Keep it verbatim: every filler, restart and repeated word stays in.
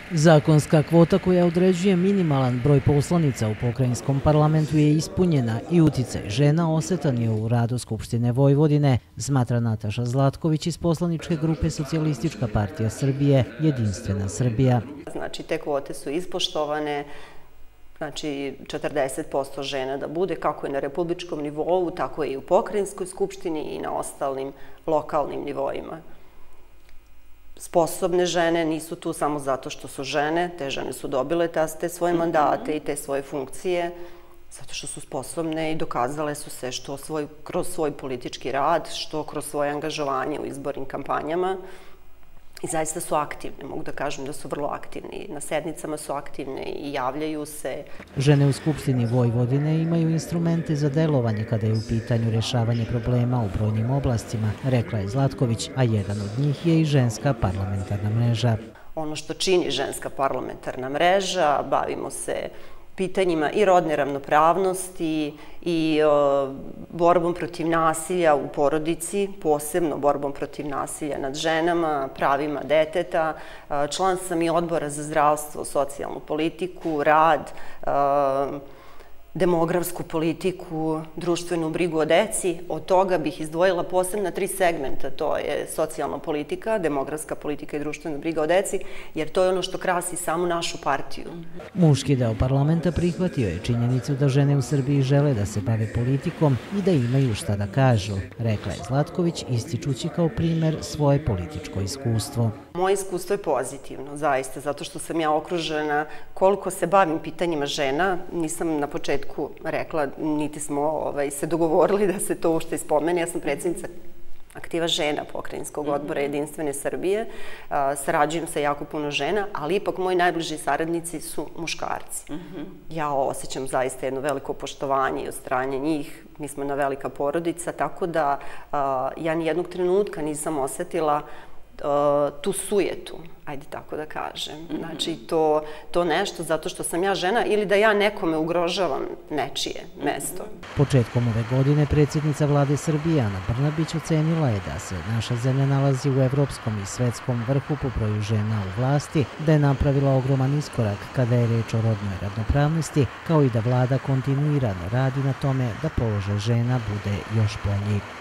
Zakonska kvota koja određuje minimalan broj poslanica u pokrajinskom parlamentu je ispunjena i uticaj žena osetan je u radu Skupštine Vojvodine, smatra Nataša Zlatković iz poslaničke grupe Socijalistička partija Srbije, Jedinstvena Srbija. Znači, te kvote su ispoštovane, znači četrdeset posto žena da bude, kako je na republičkom nivou, tako i u pokrajinskoj skupštini i na ostalim lokalnim nivoima. Sposobne žene nisu tu samo zato što su žene, te žene su dobile te svoje mandate i te svoje funkcije, zato što su sposobne i dokazale su se što kroz svoj politički rad, što kroz svoje angažovanje u izbornim kampanjama. I zaista su aktivne, mogu da kažem da su vrlo aktivni. Na sednicama su aktivne i javljaju se. Žene u Skupštini Vojvodine imaju instrumente za delovanje kada je u pitanju rešavanje problema u brojnim oblastima, rekla je Zlatković, a jedan od njih je i ženska parlamentarna mreža. Ono što čini ženska parlamentarna mreža, bavimo se pitanjima i rodne ravnopravnosti i borbom protiv nasilja u porodici, posebno borbom protiv nasilja nad ženama, pravima deteta. Član sam i Odbora za zdravstvo, socijalnu politiku, rad, demografsku politiku, društvenu brigu o deci. Od toga bih izdvojila posebna tri segmenta, to je socijalna politika, demografska politika i društvena briga o deci, jer to je ono što krasi samu našu partiju. Muški deo parlamenta prihvatio je činjenicu da žene u Srbiji žele da se bave politikom i da imaju šta da kažu, rekla je Zlatković, ističući kao primer svoje političko iskustvo. Moje iskustvo je pozitivno, zaista, zato što sam ja okružena koliko se bavim pitanjima žena. Nisam na početku rekla, niti smo se dogovorili da se to uopšte spomene. Ja sam predsjednica aktiva žena Pokrajinskog odbora Jedinstvene Srbije. Sarađujem sa jako puno žena, ali ipak moji najbliži saradnici su muškarci. Ja osjećam zaista jedno veliko poštovanje i od strane njih. Mi smo jedna velika porodica, tako da ja nijednog trenutka nisam osetila tu sujetu, ajde tako da kažem. Znači, to nešto zato što sam ja žena ili da ja nekome ugrožavam nečije mesto. Početkom ove godine predsjednica vlade Srbije Ana Brnabić ocenila je da se naša zemlja nalazi u evropskom i svetskom vrhu po broju žena u vlasti, da je napravila ogroman iskorak kada je reč o rodnoj ravnopravnosti, kao i da vlada kontinuirano radi na tome da položaj žena bude još bolji.